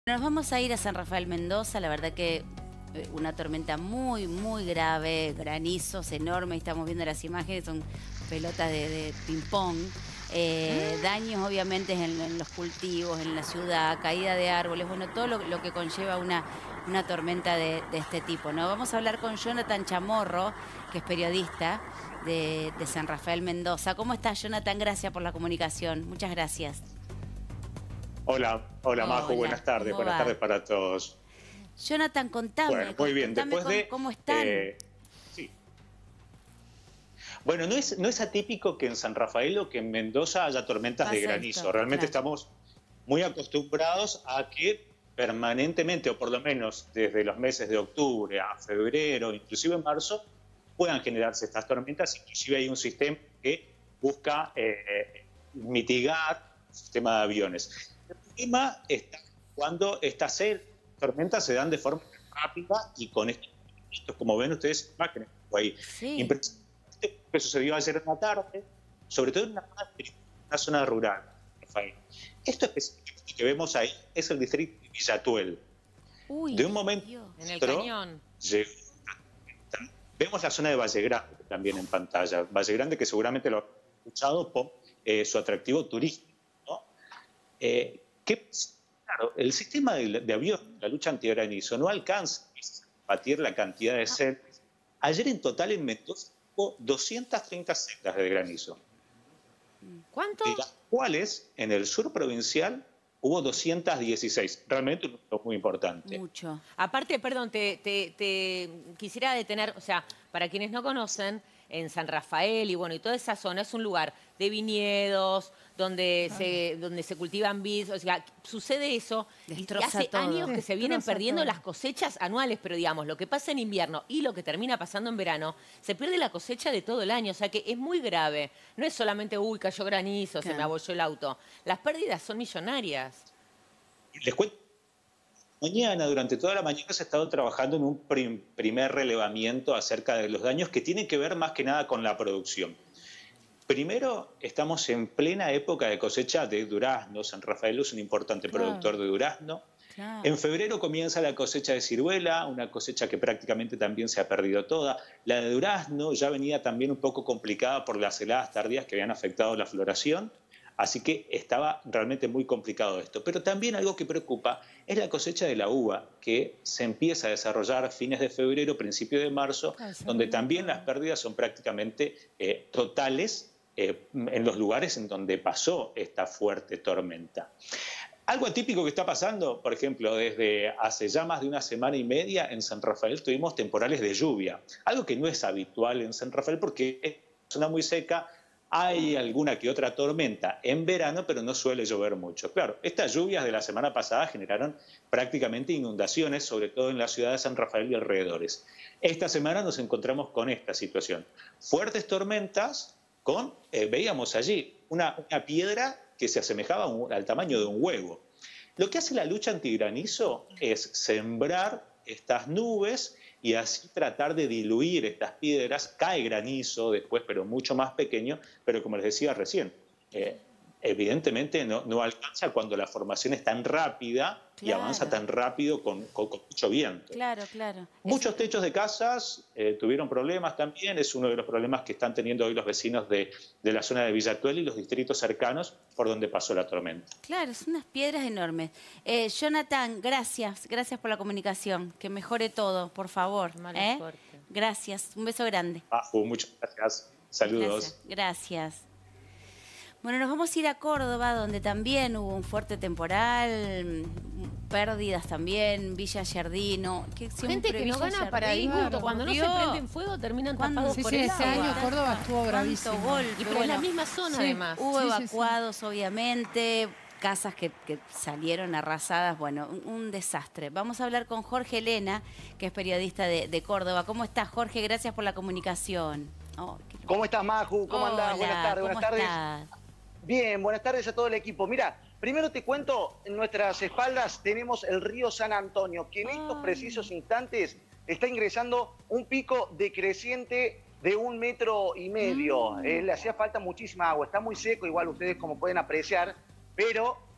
Nos vamos a ir a San Rafael Mendoza, la verdad que una tormenta muy grave, granizos enormes, estamos viendo las imágenes, son pelotas de ping-pong, daños obviamente en los cultivos, en la ciudad, caída de árboles, bueno, todo lo que conlleva una tormenta de este tipo, ¿no? Vamos a hablar con Jonathan Chamorro, que es periodista de San Rafael Mendoza. ¿Cómo estás, Jonathan? Gracias por la comunicación, muchas gracias. Hola Majo, buenas tardes para todos. Jonathan, contame, Bueno, muy bien, contame después de... cómo están. Sí. Bueno, no es atípico que en San Rafael o que en Mendoza haya tormentas de granizo. Realmente estamos muy acostumbrados a que permanentemente, o por lo menos desde los meses de octubre a febrero, inclusive en marzo, puedan generarse estas tormentas. Inclusive hay un sistema que busca mitigar el sistema de aviones. El problema está cuando estas tormentas se dan de forma rápida y con estos, como ven ustedes, imágenes ahí. Sí. Impresionante que sucedió ayer en la tarde, sobre todo en una zona rural, Rafael. Esto específico que vemos ahí es el distrito de Villatuel. Uy, de un momento en el cañón. Vemos la zona de Valle Grande también en pantalla. Valle Grande, que seguramente lo han escuchado por su atractivo turístico, ¿no? Claro, el sistema de avión, la lucha antigranizo, no alcanza a batir la cantidad de celdas. Ayer en total en Mendoza hubo 230 celdas de granizo. ¿Cuánto? De las cuales en el sur provincial hubo 216. Realmente un número muy importante. Mucho. Aparte, perdón, te quisiera detener, o sea, para quienes no conocen, en San Rafael y bueno, y toda esa zona es un lugar de viñedos, donde se cultivan vid, o sea, sucede eso y hace años que se vienen perdiendo las cosechas anuales, pero digamos, lo que pasa en invierno y lo que termina pasando en verano, se pierde la cosecha de todo el año, o sea que es muy grave. No es solamente, uy, cayó granizo, se me abolló el auto. Las pérdidas son millonarias. Les cuento. Mañana, durante toda la mañana, se ha estado trabajando en un primer relevamiento acerca de los daños que tienen que ver más que nada con la producción. Primero, estamos en plena época de cosecha de durazno. San Rafael es un importante productor de durazno. En febrero comienza la cosecha de ciruela, una cosecha que prácticamente también se ha perdido toda. La de durazno ya venía también un poco complicada por las heladas tardías que habían afectado la floración. Así que estaba realmente muy complicado esto. Pero también algo que preocupa es la cosecha de la uva, que se empieza a desarrollar a fines de febrero, principio de marzo, donde también las pérdidas son prácticamente totales en los lugares en donde pasó esta fuerte tormenta. Algo atípico que está pasando, por ejemplo, desde hace ya más de una semana y media en San Rafael tuvimos temporales de lluvia, algo que no es habitual en San Rafael porque es una zona muy seca. Hay alguna que otra tormenta en verano, pero no suele llover mucho. Claro, estas lluvias de la semana pasada generaron prácticamente inundaciones, sobre todo en la ciudad de San Rafael y alrededores. Esta semana nos encontramos con esta situación. Fuertes tormentas con, veíamos allí, una piedra que se asemejaba al tamaño de un huevo. Lo que hace la lucha antigranizo es sembrar estas nubes y así tratar de diluir estas piedras. Cae granizo después, pero mucho más pequeño, pero como les decía recién, evidentemente no alcanza cuando la formación es tan rápida y avanza tan rápido con mucho viento. Claro. Muchos techos de casas tuvieron problemas también, es uno de los problemas que están teniendo hoy los vecinos de la zona de Villatuel y los distritos cercanos por donde pasó la tormenta. Claro, son unas piedras enormes. Jonathan, gracias por la comunicación. Que mejore todo, por favor. Gracias, un beso grande. Muchas gracias. Saludos. Gracias. Bueno, nos vamos a ir a Córdoba, donde también hubo un fuerte temporal, pérdidas también, Villa Giardino. Gente que no gana para disgusto, cuando no se prenden fuego terminan tapados por el agua. Ese año Córdoba estuvo bravísimo. Pero en la misma zona además. Hubo evacuados, obviamente, casas que salieron arrasadas, bueno, un desastre. Vamos a hablar con Jorge Elena, que es periodista de Córdoba. ¿Cómo estás, Jorge? Gracias por la comunicación. ¿Cómo estás, Maju? ¿Cómo andás? Buenas tardes. ¿Cómo estás? Bien, buenas tardes a todo el equipo. Mira, primero te cuento, en nuestras espaldas tenemos el río San Antonio, que en estos precisos instantes está ingresando un pico decreciente de 1,5 metros. Le hacía falta muchísima agua, está muy seco, igual ustedes como pueden apreciar, pero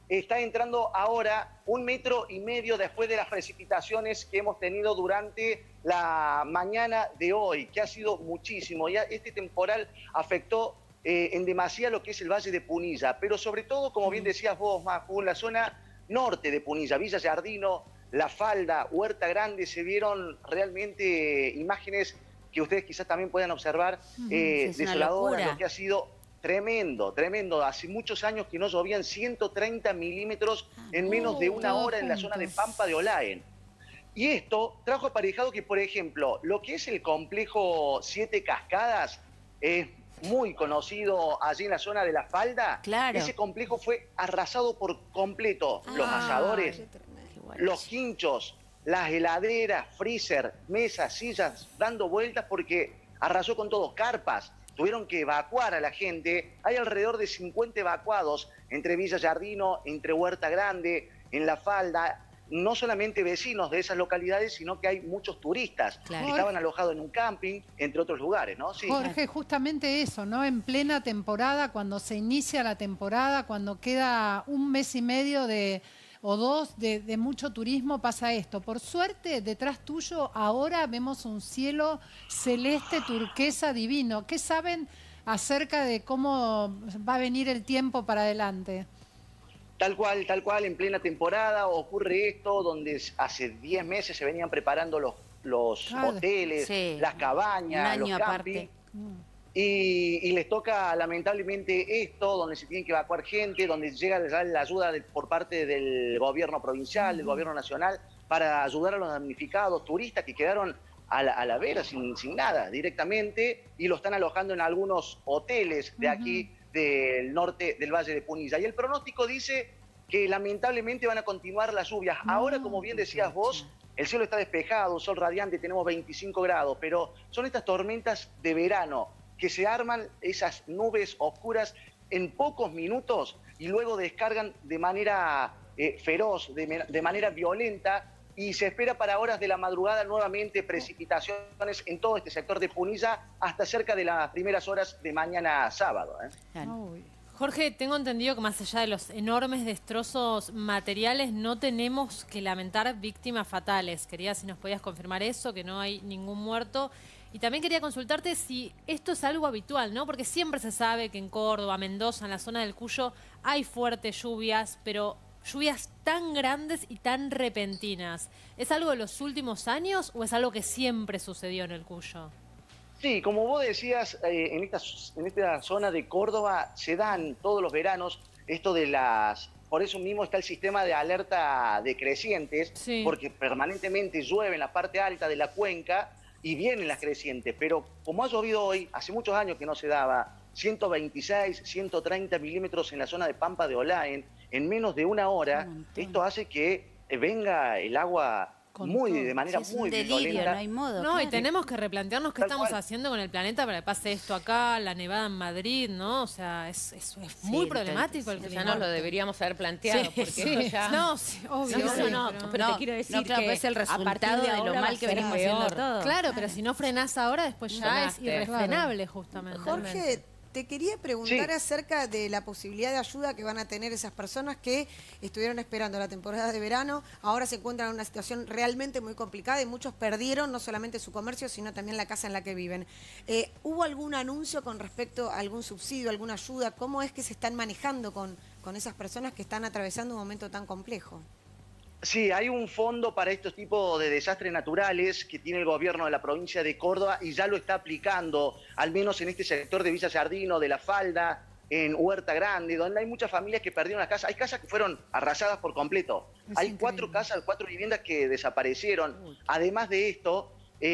está entrando ahora 1,5 metros después de las precipitaciones que hemos tenido durante la mañana de hoy, que ha sido muchísimo. Ya este temporal afectó en demasía lo que es el Valle de Punilla, pero sobre todo, como bien decías vos, Maju, la zona norte de Punilla, Villa Giardino, La Falda, Huerta Grande, se vieron realmente imágenes que ustedes quizás también puedan observar, desoladoras, lo que ha sido tremendo, tremendo. Hace muchos años que no llovían 130 milímetros en menos de una hora en la zona de Pampa de Olaen. Y esto trajo aparejado que, por ejemplo, lo que es el complejo Siete Cascadas, es muy conocido allí en la zona de La Falda. Claro. Ese complejo fue arrasado por completo. Los asadores, los quinchos, las heladeras, freezer, mesas, sillas, dando vueltas porque arrasó con todo, carpas. Tuvieron que evacuar a la gente. Hay alrededor de 50 evacuados entre Villa Giardino, entre Huerta Grande, en La Falda. No solamente vecinos de esas localidades, sino que hay muchos turistas que estaban alojados en un camping, entre otros lugares, ¿no? Sí. Jorge, justamente eso, ¿no? En plena temporada, cuando se inicia la temporada, cuando queda 1 mes y medio o 2 de mucho turismo, pasa esto. Por suerte, detrás tuyo ahora vemos un cielo celeste turquesa divino. ¿Qué saben acerca de cómo va a venir el tiempo para adelante? Tal cual, en plena temporada ocurre esto, donde hace 10 meses se venían preparando los hoteles, las cabañas, los campings. Y les toca lamentablemente esto, donde se tiene que evacuar gente, donde llega la ayuda por parte del gobierno provincial, del gobierno nacional, para ayudar a los damnificados, turistas que quedaron a la vera sin nada directamente, y lo están alojando en algunos hoteles de aquí, del norte del Valle de Punilla. Y el pronóstico dice que lamentablemente van a continuar las lluvias. Ahora, como bien decías vos, el cielo está despejado, sol radiante, tenemos 25 grados, pero son estas tormentas de verano que se arman, esas nubes oscuras en pocos minutos y luego descargan de manera feroz, de manera violenta, y se espera para horas de la madrugada nuevamente precipitaciones en todo este sector de Punilla hasta cerca de las primeras horas de mañana sábado. Jorge, tengo entendido que más allá de los enormes destrozos materiales no tenemos que lamentar víctimas fatales. Quería si nos podías confirmar eso, que no hay ningún muerto. Y también quería consultarte si esto es algo habitual, ¿no? Porque siempre se sabe que en Córdoba, Mendoza, en la zona del Cuyo, hay fuertes lluvias, pero lluvias tan grandes y tan repentinas. ¿Es algo de los últimos años o es algo que siempre sucedió en el Cuyo? Sí, como vos decías, en esta zona de Córdoba se dan todos los veranos esto de las... Por eso mismo está el sistema de alerta de crecientes, porque permanentemente llueve en la parte alta de la cuenca y vienen las crecientes. Pero como ha llovido hoy, hace muchos años que no se daba, 126, 130 milímetros en la zona de Pampa de Olaen, en menos de una hora, esto hace que venga el agua de manera muy violenta. No hay modo. No, y tenemos que replantearnos qué estamos haciendo con el planeta para que pase esto acá, la nevada en Madrid, ¿no? O sea, es muy problemático el clima. Ya no lo deberíamos haber planteado, porque ya... No, obvio. Pero te quiero decir que es el resultado de lo mal que venimos haciendo todo. Claro, pero si no frenás ahora, después ya es irrefrenable, justamente. Jorge, te quería preguntar acerca de la posibilidad de ayuda que van a tener esas personas que estuvieron esperando la temporada de verano, ahora se encuentran en una situación realmente muy complicada y muchos perdieron no solamente su comercio, sino también la casa en la que viven. ¿Hubo algún anuncio con respecto a algún subsidio, alguna ayuda? ¿Cómo es que se están manejando con esas personas que están atravesando un momento tan complejo? Sí, hay un fondo para estos tipos de desastres naturales que tiene el gobierno de la provincia de Córdoba y ya lo está aplicando, al menos en este sector de Villa Giardino, de La Falda, en Huerta Grande, donde hay muchas familias que perdieron las casas. Hay casas que fueron arrasadas por completo. Hay 4 casas, 4 viviendas que desaparecieron. Además de esto,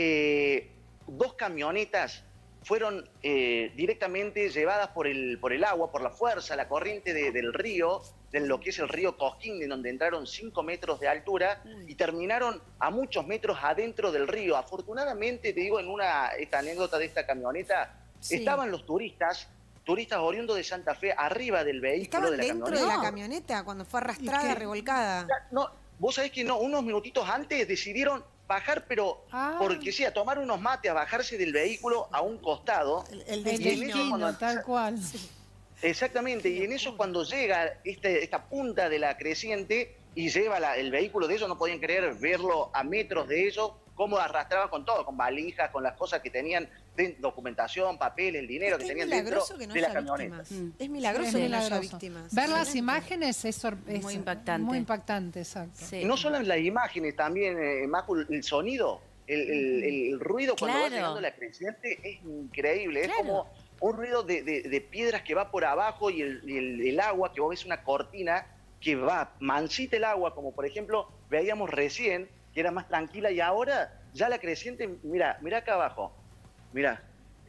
2 camionetas fueron directamente llevadas por el agua, por la fuerza, la corriente del río, de lo que es el río Cosquín, en donde entraron 5 metros de altura y terminaron a muchos metros adentro del río. Afortunadamente, te digo, en esta anécdota de esta camioneta, estaban los turistas oriundos de Santa Fe arriba del vehículo de la camioneta. ¿Estaban dentro de la camioneta cuando fue arrastrada, revolcada? No, vos sabés que no, unos minutitos antes decidieron bajar, pero porque a tomar unos mates, a bajarse del vehículo a un costado. El destino, tal cual. Exactamente, y en eso cuando llega esta punta de la creciente y lleva el vehículo de ellos, no podían creer verlo a metros de ellos, cómo arrastraban con todo, con valijas, con las cosas que tenían, de documentación, papel, el dinero que tenían dentro de la camioneta. Es milagroso que no haya víctimas. Ver las imágenes es muy impactante. Muy impactante, exacto. Sí. No solo las imágenes, también, Maju, el sonido, el ruido cuando va llegando la creciente es increíble. Es como un ruido de piedras que va por abajo y el agua, que vos ves una cortina que va mansita el agua, como por ejemplo veíamos recién, que era más tranquila, y ahora ya la creciente, mira acá abajo, mira,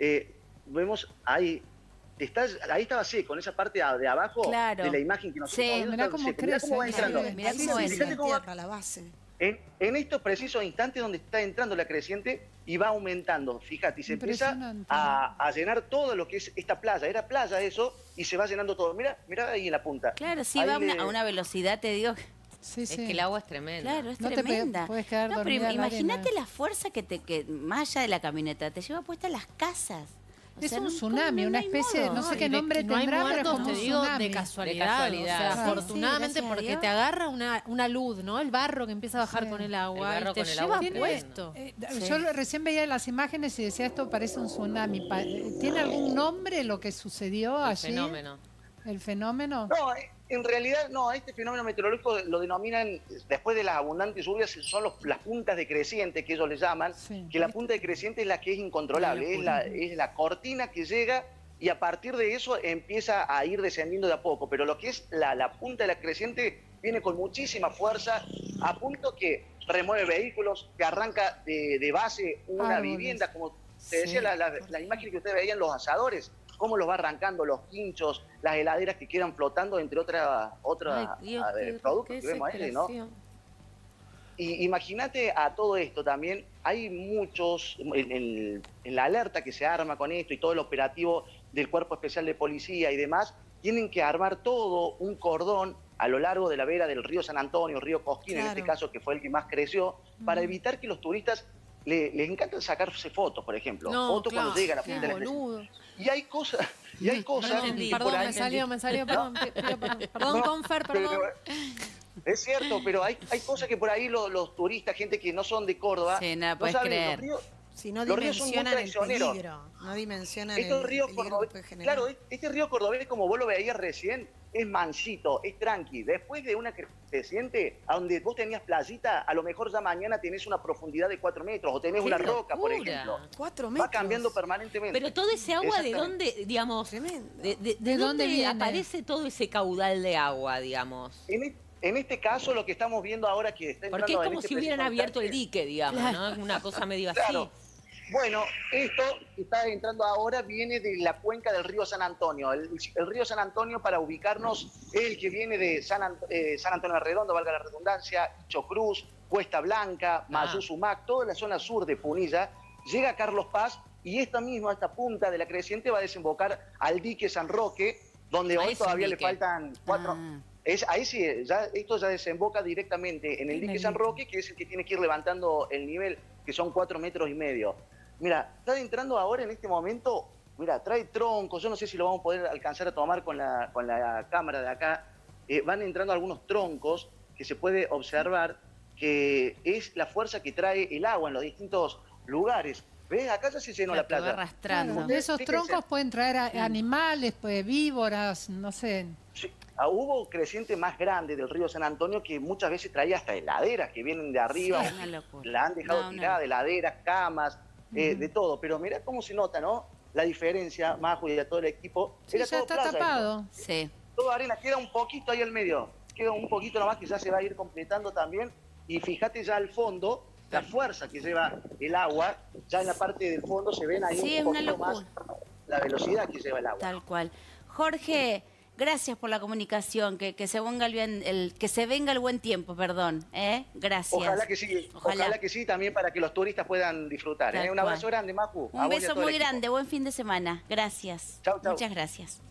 vemos ahí, ahí estaba seco, en esa parte de abajo de la imagen que nos mirá cómo crece, cómo va entrando. Mirá cómo es. Fíjate cómo va, la base. en estos precisos instantes donde está entrando la creciente y va aumentando, fíjate, y se empieza a llenar todo lo que es esta playa. Era playa eso, y se va llenando todo. Mira ahí en la punta. Claro, sí, va a una velocidad, te digo. Sí. Es que el agua es tremenda. Claro, es tremenda. Te puedes quedar dormida pero en la imagínate arena. la fuerza que más allá de la camioneta te lleva puesta las casas. O Es sea, un no- tsunami, no una hay especie de, modo. no sé Y qué nombre no hay tendrá, pero es muertos, como te un digo, tsunami. de casualidad. De casualidad. O sea, Sí, afortunadamente gracias a porque Dios. te agarra una luz, ¿no? El barro que empieza a bajar con el agua El barro y te con el lleva agua es puesto. Yo recién veía las imágenes y decía, esto parece un tsunami. ¿Tiene algún nombre lo que sucedió El allí? fenómeno. ¿El fenómeno? No, en realidad no, este fenómeno meteorológico lo denominan, después de las abundantes lluvias, son las puntas de creciente que ellos le llaman, que la punta de creciente es la que es incontrolable, es la cortina que llega y a partir de eso empieza a ir descendiendo de a poco, pero lo que es la punta de la creciente viene con muchísima fuerza, a punto que remueve vehículos, que arranca de base una Árboles. vivienda, como te decía la imagen que ustedes veían, los asadores, cómo los va arrancando, los quinchos, las heladeras que quedan flotando, entre otros productos que vemos ahí, ¿no? Y imagínate a todo esto también, hay muchos, en la alerta que se arma con esto y todo el operativo del Cuerpo Especial de Policía y demás, tienen que armar todo un cordón a lo largo de la vera del río San Antonio, río Cosquín, en este caso, que fue el que más creció, para evitar que los turistas les encanta sacarse fotos, por ejemplo, fotos cuando llegan a la punta de la creciente. Y hay cosas, Perdón, me salió, perdón, perdón, Confer, perdón. Es cierto, pero hay cosas que por ahí los turistas, gente que no son de Córdoba, Sí, nada, no puedes saben. creer. Si no Los ríos son muy dimensionan el traicioneros. peligro, no dimensionan Estos el ríos peligro que cordobés, puede generar. claro, este río cordobés, como vos lo veías recién, es mansito, es tranqui. Después de una creciente, a donde vos tenías playita, a lo mejor ya mañana tenés una profundidad de 4 metros, o tenés ¡Qué una roca, por locura! ejemplo. 4 metros. Va cambiando permanentemente. Pero todo ese agua, ¿de Exactamente. dónde, digamos, Tremendo. de dónde viene? aparece todo ese caudal de agua, digamos? En este caso, lo que estamos viendo ahora que está entrando Porque es en como este si hubieran preciso abierto el instante- dique, digamos, ¿no? Es una cosa medio así. Claro. Bueno, esto que está entrando ahora viene de la cuenca del río San Antonio. El río San Antonio, para ubicarnos, es el que viene de San Antonio de Redondo, valga la redundancia, Chocruz, Cuesta Blanca, Mayú Sumac, toda la zona sur de Punilla, llega a Carlos Paz y esta punta de la creciente va a desembocar al dique San Roque, donde Ahí hoy es un todavía le dique. faltan 4... Ahí sí, esto ya desemboca directamente en el dique San Roque, que es el que tiene que ir levantando el nivel, que son 4,5 metros. Mira, está entrando ahora en este momento, mira, trae troncos, yo no sé si lo vamos a poder alcanzar a tomar con la cámara de acá, van entrando algunos troncos que se puede observar que es la fuerza que trae el agua en los distintos lugares. ¿Ves? Acá ya se llenó la Te va playa. arrastrando. De esos Fíjense. troncos pueden traer animales, pues, víboras, no sé. Sí, hubo creciente más grande del río San Antonio que muchas veces traía hasta heladeras que vienen de arriba, Sí, una locura. la han dejado No, tirada, heladeras, camas, de todo. Pero mirá cómo se nota, ¿no? La diferencia, Majo y a todo el equipo. Sí, Era ya todo está playa tapado. Sí. esto. Todo arena, queda un poquito ahí al medio. Queda un poquito nomás que ya se va a ir completando también. Y fíjate ya al fondo, la fuerza que lleva el agua, ya en la parte del fondo se ven ahí Sí, es un una poquito más locura. la velocidad que lleva el agua. Tal cual. Jorge, gracias por la comunicación, que se venga el buen tiempo, perdón, ¿eh? Gracias. Ojalá que sí, ojalá que sí, también para que los turistas puedan disfrutar. Tal Un abrazo cual. grande, Maju. A Un vos y a beso todo el muy equipo. grande, buen fin de semana. Gracias. Chau, chau. Muchas gracias.